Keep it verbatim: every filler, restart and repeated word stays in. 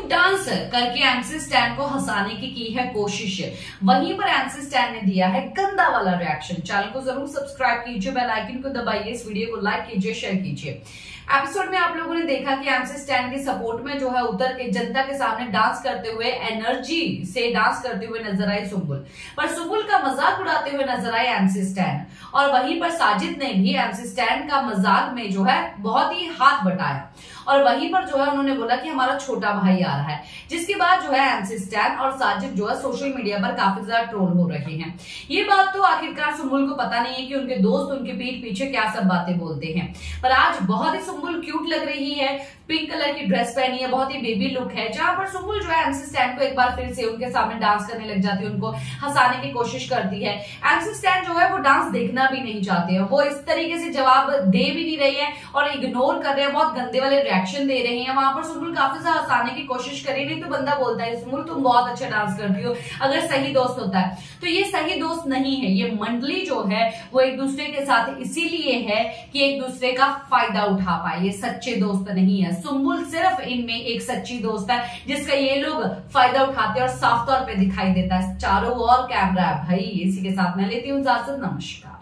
Dance करके MC stand को हंसाने की की है कोशिश। वहीं पर एमसी स्टैन ने दिया है गंदा वाला रिएक्शन। चैनल को जरूर सब्सक्राइब कीजिए, बेल आइकन को दबाइए, इस वीडियो को लाइक कीजिए, शेयर कीजिए। एपिसोड में आप लोगों ने देखा कि एमसी स्टैन के सपोर्ट में जो है उतर के जनता के सामने डांस करते हुए, एनर्जी से डांस करते हुए नजर आई सुम्बुल। पर सुम्बुल का मजाक उड़ाते हुए नजर आए एमसी स्टैन, और वहीं पर साजिद ने भी एमसी स्टैन का मजाक में जो है बहुत ही हाथ बटाया, और वहीं पर जो है उन्होंने बोला कि हमारा छोटा भाई आ रहा है, जिसके बाद जो है एमसी स्टैन और साजिद जो है सोशल मीडिया पर काफी ज्यादा ट्रोल हो रहे हैं। ये बात तो आखिरकार सुम्बुल को पता नहीं है कि उनके दोस्त उनके पीठ पीछे क्या सब बातें बोलते हैं, पर आज बहुत ही सुम्बुल क्यूट लग रही है। पिंक कलर की ड्रेस पहनी है, बहुत ही बेबी लुक है, जहां पर सुम्बुल जो है एमसी स्टैन को एक बार फिर से उनके सामने डांस करने लग जाती है, उनको हंसाने की कोशिश करती है। एमसी स्टैन जो है वो डांस देखना भी नहीं चाहते हैं, वो इस तरीके से जवाब दे भी नहीं रही है और इग्नोर कर रहे हैं, बहुत गंदे वाले रिएक्शन दे रहे हैं। वहां पर सुम्बुल काफी ज्यादा हंसाने की कोशिश करी, नहीं तो बंदा बोलता है सुम्बुल तुम बहुत अच्छा डांस करती हो, अगर सही दोस्त होता है। तो ये सही दोस्त नहीं है, ये मंडली जो है वो एक दूसरे के साथ इसीलिए है कि एक दूसरे का फायदा उठा पाए, ये सच्चे दोस्त नहीं है। सुम्बुल सिर्फ इनमें एक सच्ची दोस्त है जिसका ये लोग फायदा उठाते हैं और साफ तौर पे दिखाई देता है। चारों ओर कैमरा है भाई। इसी के साथ मैं लेती हूँ इजाजत, नमस्कार।